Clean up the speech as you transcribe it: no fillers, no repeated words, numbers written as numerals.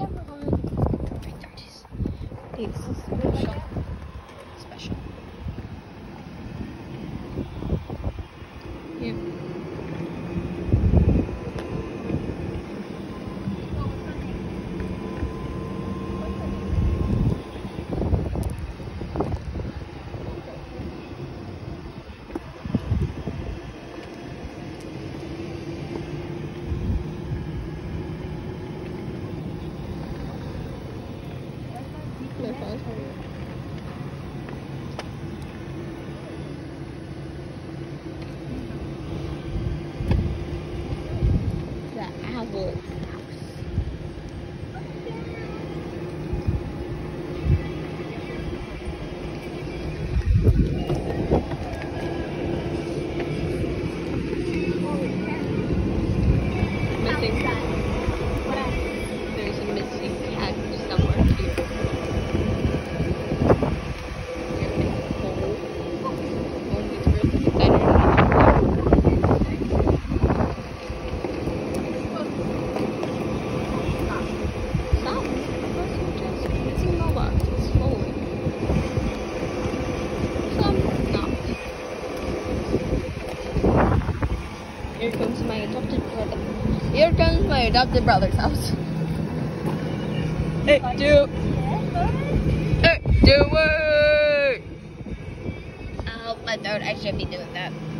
This is special. Special. Yep. The owl house. Missing. There's a missing cat somewhere here. Here comes my adopted brother. Here comes my adopted brother's house. Hey, do it! Oh, I thought I should be doing that.